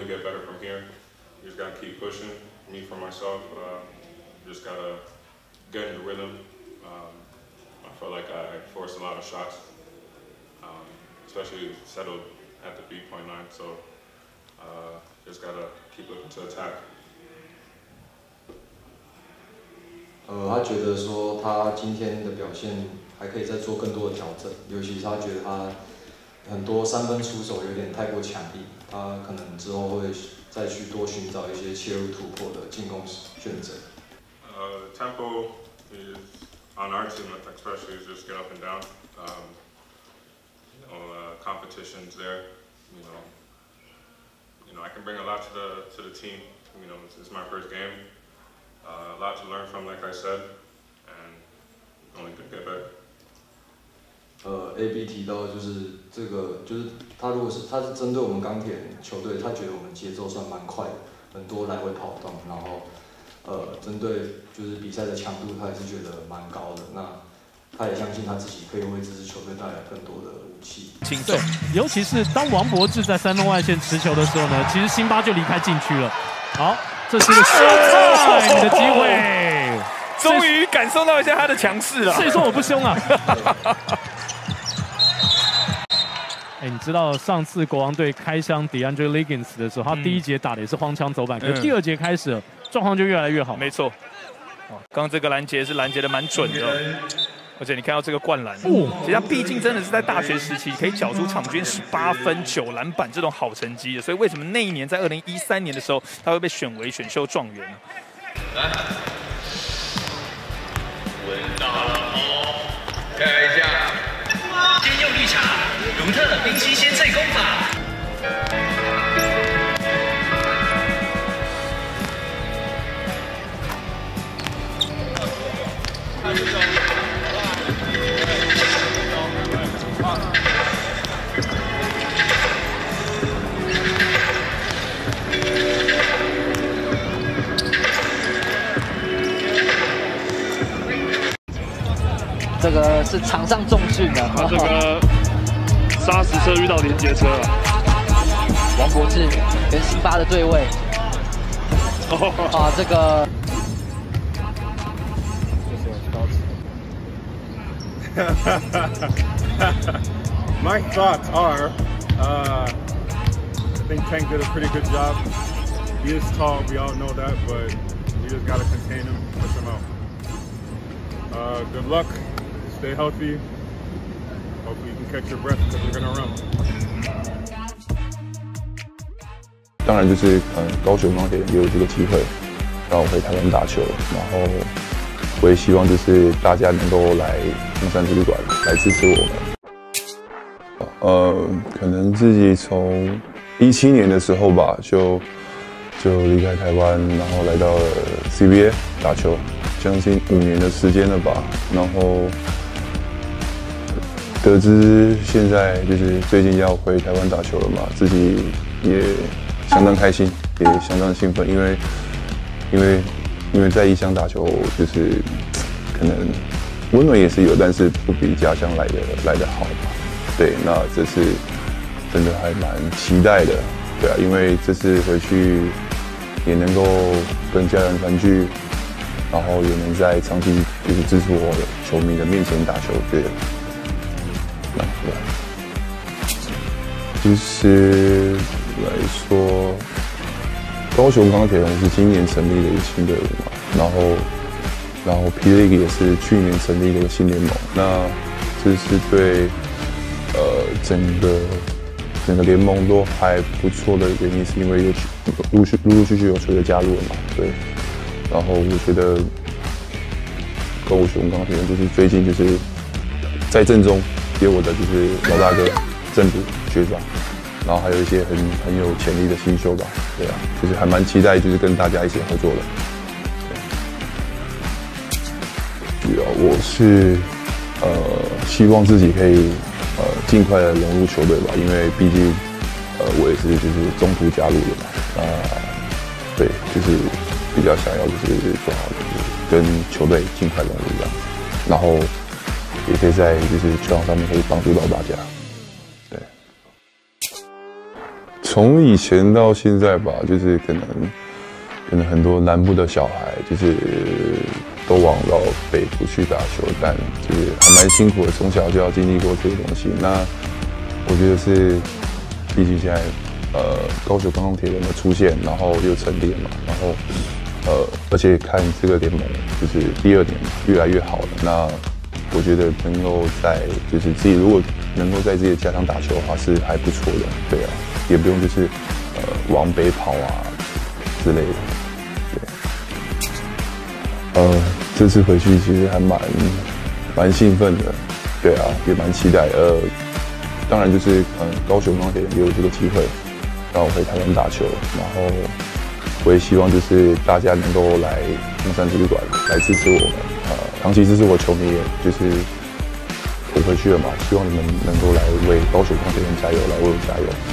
only get better from here. You just gotta keep pushing. Me for myself, just gotta get in the rhythm. I felt like I forced a lot of shots, especially settled at the 3.9. So just gotta keep looking to attack. 他觉得说他今天的表现还可以再做更多的调整，尤其是他觉得他很多三分出手有点太过强硬，他可能之后会再去多寻找一些切入突破的进攻选择。 Tempo is on our team, especially, is just get up and down. Competition's there. I can bring a lot to the team. It's my first game. A lot to learn from, like I said, and only could get better. AB 提到就是这个，就是他是针对我们钢铁球队，他觉得我们节奏算蛮快的，很多来回跑动，然后针对就是比赛的强度，他也是觉得蛮高的。那他也相信他自己可以为这支球队带来更多的武器。 对，尤其是当王柏智在三分外线持球的时候呢，其实辛巴就离开禁区了。好，这是一个秀你的机会， 终于感受到一下他的强势了。 所以说我不凶啊。你知道上次国王队开箱 DeAndre Liggins 的时候，他第一节打的也是荒腔走板，可是第二节开始状况就越来越好。 没错，刚刚这个拦截是拦截的蛮准的，而且你看到这个灌篮，其实他毕竟真的是在大学时期可以缴出场均18分9篮板这种好成绩的，所以为什么那一年在2013年的时候他会被选为选秀状元呢？ 来，稳到了哦，看一下。 先用绿茶，独特冰淇鲜脆工法。 这个是场上重训的， 这个砂石车遇到连接车了。 王柏智跟辛巴的对位，这个。 My thoughts are, I think Tank did a pretty good job. He is tall, we all know that, but you just gotta contain him, push him out. Good luck. Stay healthy. Hopefully you can catch your breath because we're gonna run. 当然就是高雄钢铁人也有这个机会让我回台湾打球，然后我也希望就是大家能够来中山体育馆来支持我们。可能自己从17年的时候吧，就离开台湾，然后来到了 CBA 打球，将近5年的时间了吧，然后。 得知现在就是最近要回台湾打球了嘛，自己也相当开心，也相当兴奋，因为在异乡打球，就是可能温暖也是有，但是不比家乡来的好嘛。对，那这次真的还蛮期待的，对啊，因为这次回去也能够跟家人团聚，然后也能在长期就是支持我的球迷的面前打球，对。 其实来说，高雄钢铁人是今年成立的一个新队伍嘛，然后 P League 也是去年成立的一个新联盟。那这是对整个联盟都还不错的原因，是因为陆陆续续有球队加入了嘛，对。然后我觉得高雄钢铁人就是最近就是在阵中。 给我的就是老大哥郑补学长，然后还有一些很有潜力的新秀吧，对啊，就是还蛮期待就是跟大家一起合作的。主要我是希望自己可以尽快的融入球队吧，因为毕竟我也是就是中途加入的嘛，对，就是比较想要就是做好就是跟球队尽快融入这样，然后。 也可以在就是球场上面可以帮助到大家，对。 从以前到现在吧，就是可能很多南部的小孩就是都往到北部去打球，但就是还蛮辛苦的，从小就要经历过这些东西。那我觉得是，毕竟现在高雄钢铁人的出现，然后又成立嘛，然后而且看这个联盟就是第2年越来越好了。那我觉得能够在就是自己如果能够在自己的家乡打球的话是还不错的，对啊，也不用就是往北跑啊之类的，对。这次回去其实还蛮兴奋的，对啊，也蛮期待。当然就是高雄钢铁人给我这个机会让我回台湾打球，然后我也希望就是大家能够来中山体育馆来支持我们，长期支持我球迷，就是我回去了嘛，希望你们能够来为高雄钢铁人加油，来为我加油。